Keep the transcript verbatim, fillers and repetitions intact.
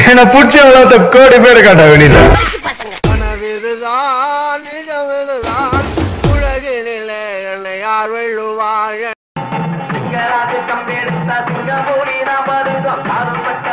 என்ன புடிச்ச வளர்த்த கோடி பேர் காட்ட வேண்டியது. உலகினிலே என்னை யார் வெல்லுவார்கள்?